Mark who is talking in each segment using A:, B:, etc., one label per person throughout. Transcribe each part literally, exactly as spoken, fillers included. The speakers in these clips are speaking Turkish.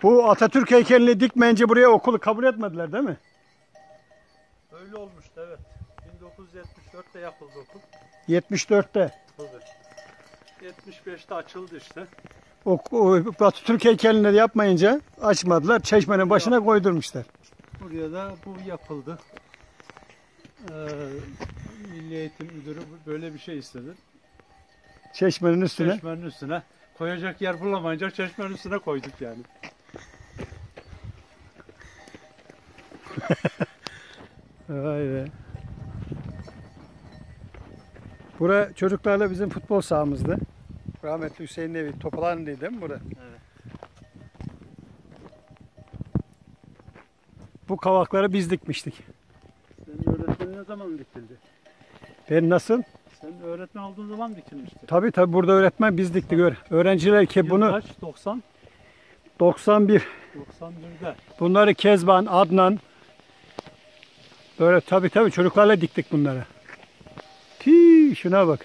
A: Bu Atatürk heykelini dikmeyince buraya okulu kabul etmediler değil mi?
B: Öyle olmuştu evet. bin dokuz yüz yetmiş dörtte yapıldı okul.
A: yetmiş dörtte.
B: Tabii. yetmiş beşte açıldı işte.
A: O, o Atatürk heykelini de yapmayınca açmadılar. Çeşmenin başına koydurmuşlar.
B: Buraya da bu yapıldı. Ee, Milli Eğitim Müdürü böyle bir şey istedi.
A: Çeşmenin üstüne.
B: Çeşmenin üstüne. Koyacak yer bulamayınca çeşmenin üstüne koyduk yani.
A: Vay be. Bura çocuklarla bizim futbol sahamızdı. Rahmetli Hüseyin'in evi. Topalan değil mi bura?
B: Evet.
A: Bu kavakları biz dikmiştik.
B: Senin öğretmenin ne zaman dikildi?
A: Ben nasıl?
B: Sen öğretmen olduğun zaman dikilmişti.
A: Tabii tabii burada öğretmen biz diktik. Öğrenciler ki bunu
B: kaç? doksan?
A: doksan bir.
B: doksan birde.
A: Bunları Kezban, Adnan böyle tabii tabii çocuklarla diktik bunları. Tii, şuna bak.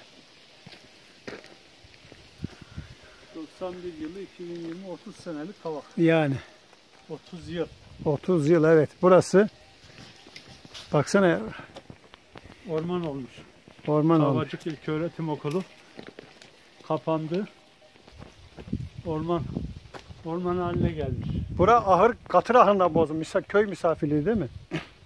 B: doksan bir yılı iki bin yirmi otuz senelik kavak.
A: Yani.
B: otuz yıl.
A: otuz yıl evet. Burası baksana
B: Orman olmuş.
A: orman olmuş.
B: Kavacık İlköğretim Okulu kapandı. Orman orman haline gelmiş.
A: Bura ahır katır ahırından bozulmuş. Köy misafirliği değil mi?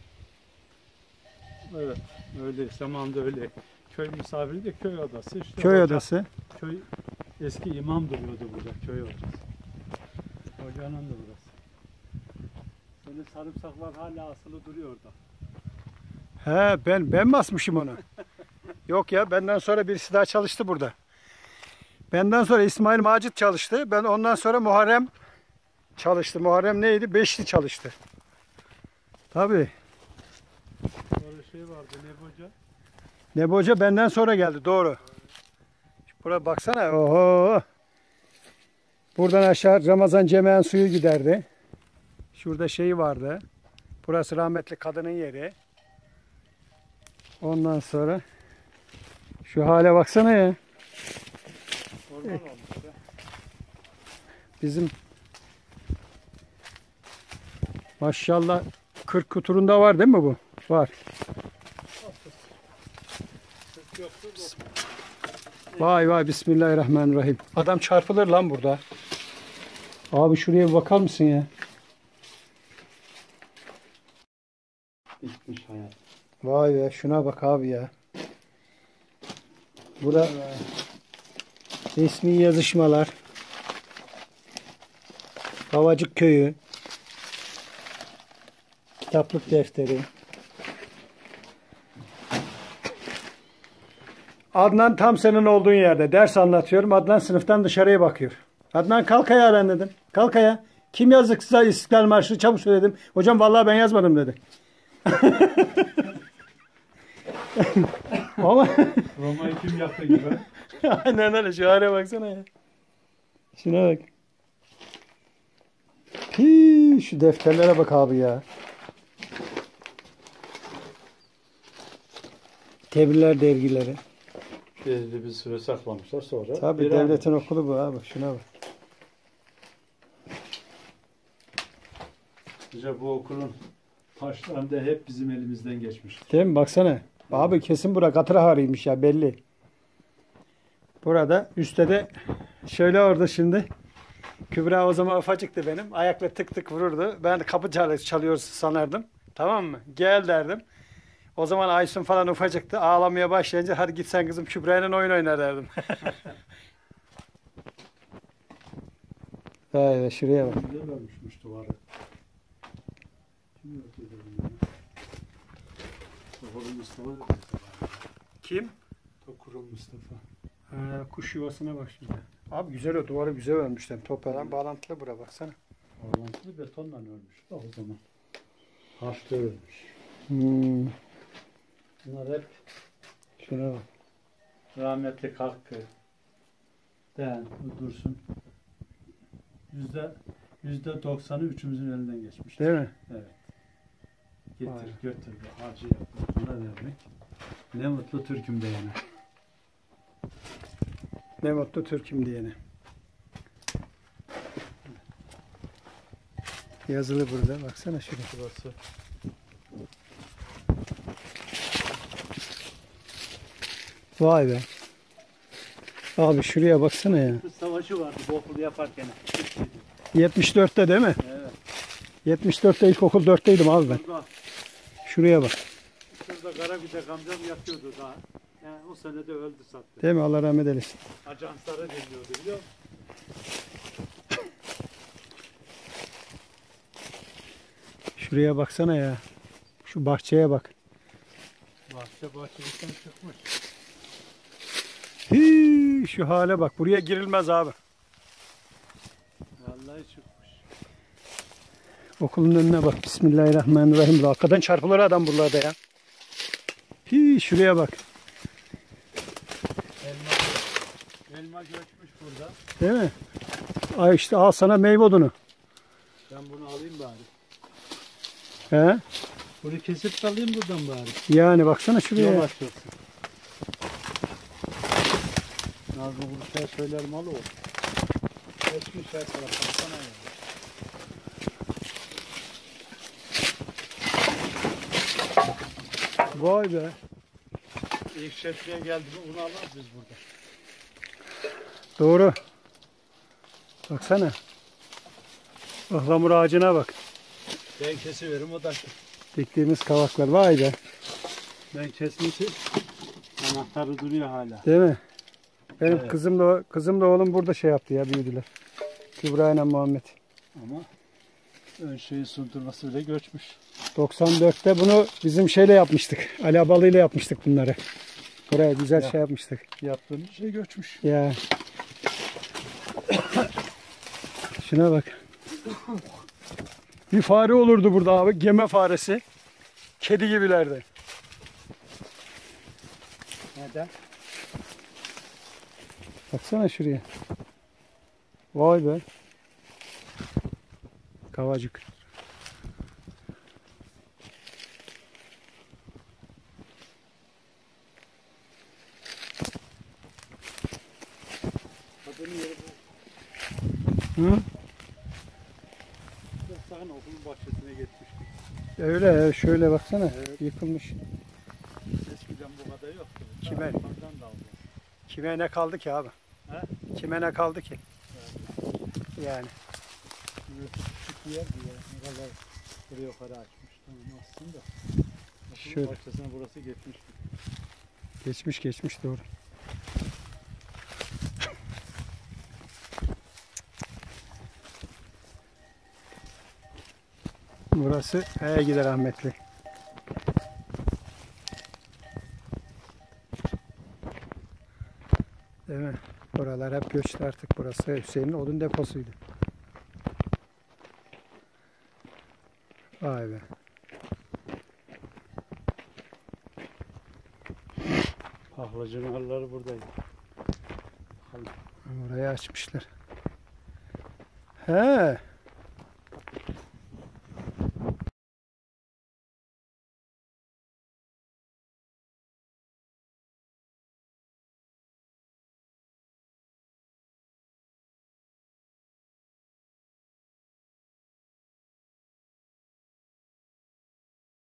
B: Evet. Öyle zamanında öyle. Köy misafiri de köy odası. İşte
A: Köy
B: hoca,
A: odası.
B: Köy eski imam duruyordu burada köy odası. Hocanın da burası. Böyle sarımsaklar hala asılı duruyor orada.
A: He ben ben basmışım onu. Yok ya benden sonra birisi daha çalıştı burada. Benden sonra İsmail Macit çalıştı. Ben ondan sonra Muharrem çalıştı. Muharrem neydi? Beşli çalıştı. Tabii.
B: Böyle şey vardı Nebi Hoca.
A: Nebi Hoca benden sonra geldi. Doğru. Buraya baksana. Oho. Buradan aşağı Ramazan Ceme'nin suyu giderdi. Şurada şey vardı. Burası rahmetli kadının yeri. Ondan sonra şu hale baksana ya.
B: Orman olmuş ya.
A: Bizim maşallah kırk kuturunda var değil mi bu? Var. Vay vay bismillahirrahmanirrahim. Adam çarpılır lan burada. Abi şuraya bir bakar mısın ya?
B: Bitmiş hayat.
A: Vay be şuna bak abi ya. Burada resmi yazışmalar. Kavacık Köyü. Kitaplık defteri. Adnan tam senin olduğun yerde. Ders anlatıyorum. Adnan sınıftan dışarıya bakıyor. Adnan kalk ayağa ben dedim. Kalk ayağa. Kim yazdı size İstiklal Marşı'nı çabuk söyledim. Hocam vallahi ben yazmadım dedi. Ama
B: Roma'yı kim yaptı gibi?
A: aynen öyle. Şu hale baksana ya. Şuna bak. Hii, şu defterlere bak abi ya. Tebrikler dergileri.
B: Belli bir süre saklamışlar sonra.
A: Tabii
B: bir
A: devletin
B: an-
A: okulu bu abi. Şuna bak.
B: İşte bu okulun taşlarında hep bizim elimizden geçmiştir.
A: Değil mi? Baksana. Abi kesin bura katır harıymış ya belli. Burada üstte de şöyle orada şimdi Kübra o zaman ufacıktı benim. Ayakla tık tık vururdu. Ben de kapı çal çalıyoruz sanardım. Tamam mı? Gel derdim. O zaman Aysun falan ufacıktı. Ağlamaya başlayınca hadi git sen kızım Kübra'yla oyun oynar derdim. Vay be şuraya bak.
B: Güzel ölmüşmüş duvarı. Kim yaptı bunu ya? Tokurun Mustafa da
A: Kim?
B: Tokurun Mustafa.
A: Ha, kuş yuvasına bak şimdi. Abi güzel o duvarı güzel örmüşler. Toprağın bağlantılı bura baksana.
B: Orlantılı betonla örmüş da o zaman. Harçta örmüş.
A: Hmm,
B: Bunlar hep
A: şuna bak.
B: rahmetli Hakkı. Den, Dursun. Yüzde yüzde doksanı üçümüzün elinden geçmiş.
A: Değil mi?
B: Evet. Getir,
A: Vay.
B: götür, harcı yapmak, buna vermek. Ne mutlu Türk'üm diyene.
A: Ne mutlu Türk'üm diyene. Yazılı burada. Baksana şuraya.
B: Burası.
A: Vay be. Abi şuraya baksana ya.
B: Kız savaşı vardı bu okulu yaparken.
A: yetmiş dörtte değil mi?
B: Evet.
A: yetmiş dörtte ilkokul dörtteydim abi ben.
B: Burada,
A: Şuraya bak.
B: şurada Karagüdek amcam yatıyordu daha. Yani o sene de öldü sattı.
A: Değil mi? Allah rahmet eylesin.
B: Ajanslara deniyordu biliyor musun?
A: Şuraya baksana ya. Şu bahçeye bak.
B: Bahçe bahçelikten çıkmış.
A: Hii, şu hale bak. Buraya girilmez abi.
B: Vallahi çıkmış.
A: Okulun önüne bak. Bismillahirrahmanirrahim. Arkadan çarpılır adam buralarda ya. Hii, şuraya bak.
B: Elma, elma göçmüş burada.
A: Değil mi? Ay işte al sana meyve odunu.
B: Ben bunu alayım bari.
A: He?
B: Bunu kesip alayım buradan bari.
A: Yani baksana şuraya.
B: Yol açılsın. Nazlı Kuruş'a söyler malı o. Geçmiş her taraf. Baksana ya.
A: Vay be.
B: İlk şefliğe geldi mi bunu alırız biz burada.
A: Doğru. Baksana. Ihlamur ağacına bak.
B: Ben kesiveririm o da.
A: Diktiğimiz kavaklar. Vay be.
B: Ben kesmişim. Anahtarı duruyor hala.
A: Değil mi? Benim
B: Evet.
A: kızım da kızım da oğlum burada şey yaptı ya, büyüdüler. Kübra ile Muhammed.
B: Ama ön şeyi sundurması bile göçmüş.
A: doksan dörtte bunu bizim şeyle yapmıştık. Ali Abalı ile yapmıştık bunları. Buraya güzel
B: Ya.
A: şey yapmıştık.
B: Yaptığımız şey göçmüş.
A: Ya. Şuna bak. Bir fare olurdu burada abi. Geme faresi. Kedi gibilerdi.
B: Neden?
A: Baksana şuraya. Vay be. Kavacık.
B: Kadının yeri bu.
A: Hı?
B: Sakın okulun bahçesine geçmiştik.
A: Öyle şöyle baksana.
B: Evet.
A: Yıkılmış.
B: Eskiden bu kadar yoktu.
A: Kime?
B: Yukarıdan da aldı.
A: Kime ne kaldı ki abi?
B: He?
A: Kime ne kaldı ki? Yani.
B: Burası küçük bir yer bir yer. Ne kadar buraya yukarı açmış. Tamam aslında. Okulun
A: Şöyle.
B: bahçesine burası geçmiş.
A: Geçmiş geçmiş doğru. Burası H'ye gider rahmetli. Değil mi? Buralar hep göçtü artık. Burası Hüseyin'in odun deposuydu. Vay be.
B: Pahlacının halları buradaydı.
A: Burayı açmışlar. He.